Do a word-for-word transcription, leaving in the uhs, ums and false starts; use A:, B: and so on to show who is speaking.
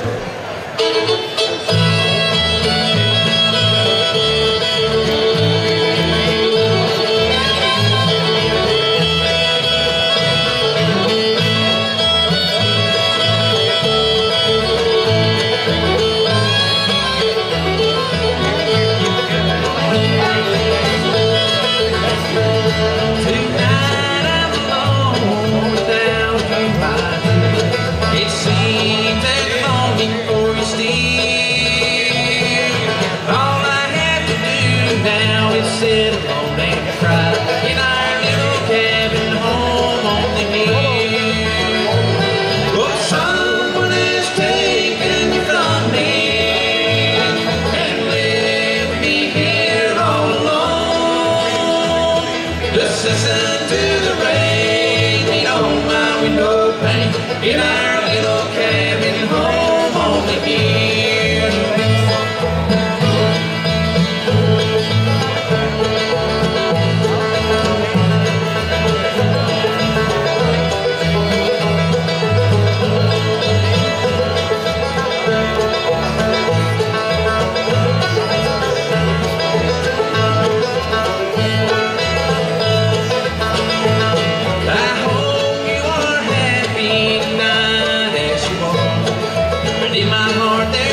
A: Sit alone and cry in our little cabin home on the hill. But someone has taken you from me and left me here all alone. Just listen to the rain beat on my window pane in our little cabin home on the hill. In my heart there